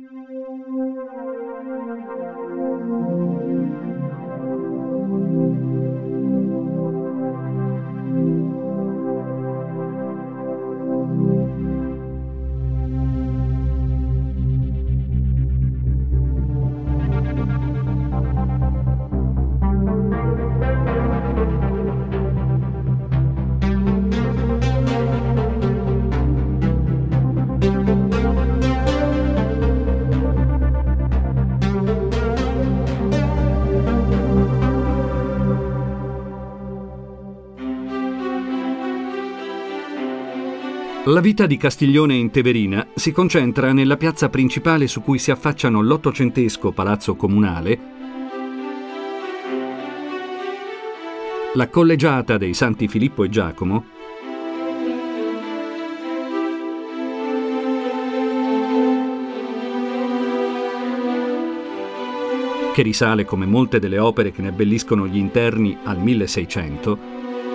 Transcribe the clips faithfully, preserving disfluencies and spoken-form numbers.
La vita di Castiglione in Teverina si concentra nella piazza principale su cui si affacciano l'ottocentesco Palazzo Comunale, la collegiata dei Santi Filippo e Giacomo, che risale, come molte delle opere che ne abbelliscono gli interni, al milleseicento,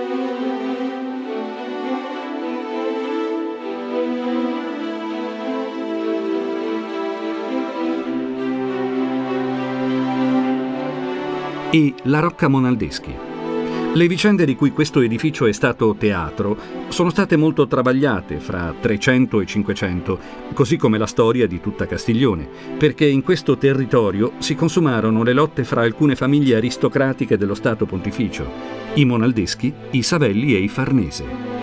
e la Rocca Monaldeschi. Le vicende di cui questo edificio è stato teatro sono state molto travagliate fra trecento e cinquecento, così come la storia di tutta Castiglione, perché in questo territorio si consumarono le lotte fra alcune famiglie aristocratiche dello Stato Pontificio, i Monaldeschi, i Savelli e i Farnese.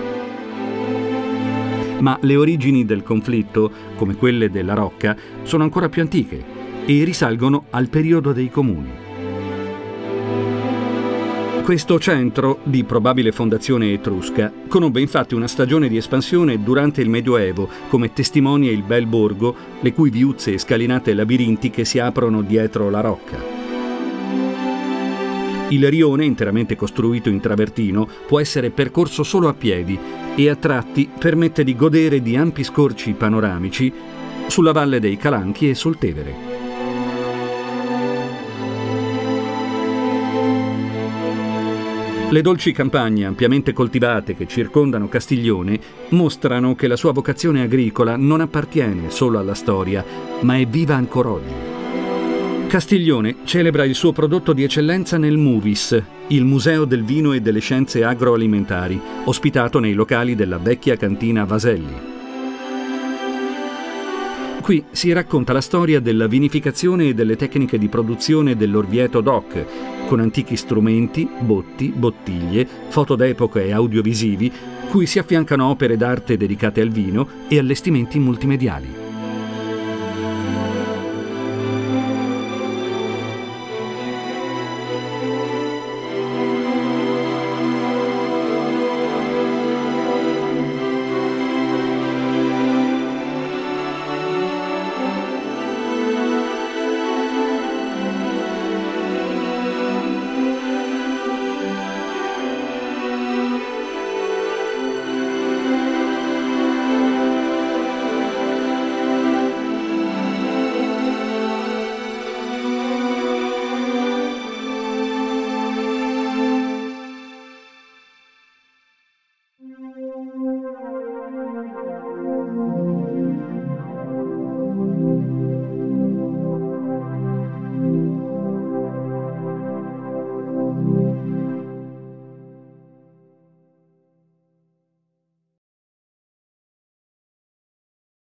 Ma le origini del conflitto, come quelle della Rocca, sono ancora più antiche e risalgono al periodo dei comuni. Questo centro, di probabile fondazione etrusca, conobbe infatti una stagione di espansione durante il Medioevo, come testimonia il bel borgo, le cui viuzze e scalinate labirintiche si aprono dietro la rocca. Il rione, interamente costruito in travertino, può essere percorso solo a piedi e a tratti permette di godere di ampi scorci panoramici sulla valle dei Calanchi e sul Tevere. Le dolci campagne ampiamente coltivate che circondano Castiglione mostrano che la sua vocazione agricola non appartiene solo alla storia, ma è viva ancora oggi. Castiglione celebra il suo prodotto di eccellenza nel Muvis, il Museo del Vino e delle Scienze Agroalimentari, ospitato nei locali della vecchia cantina Vaselli. Qui si racconta la storia della vinificazione e delle tecniche di produzione dell'Orvieto DOC, con antichi strumenti, botti, bottiglie, foto d'epoca e audiovisivi, cui si affiancano opere d'arte dedicate al vino e allestimenti multimediali.